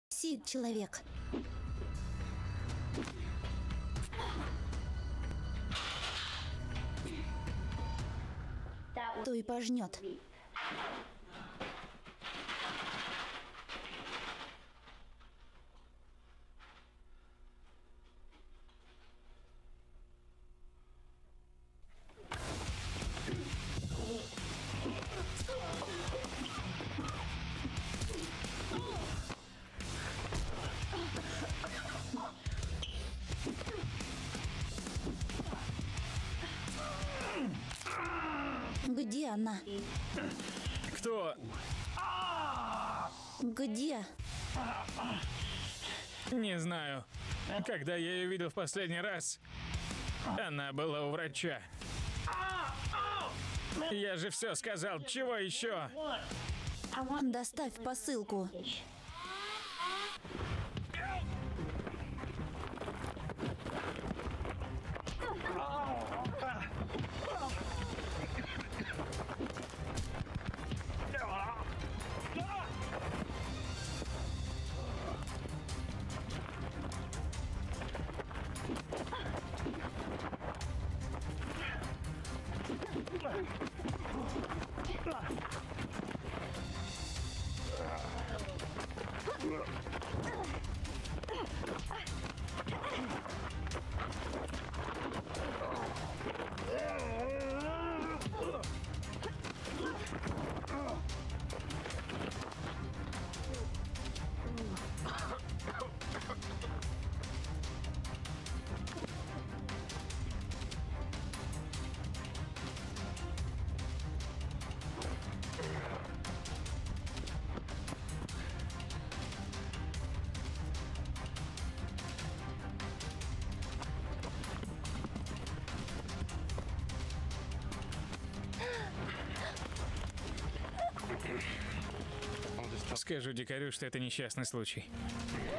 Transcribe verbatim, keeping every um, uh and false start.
Сид, человек. То и пожнет. Где она? Кто? Где? Не знаю. Когда я ее видел в последний раз, она была у врача. Я же все сказал. Чего еще? Доставь посылку. Скажу дикарю, что это несчастный случай.